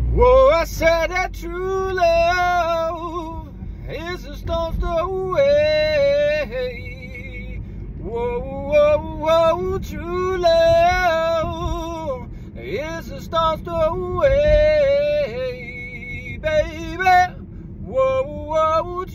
Whoa, I said that true love is a stone's throw away. Whoa, whoa, whoa, true love is a stone's throw away, baby. Whoa, whoa,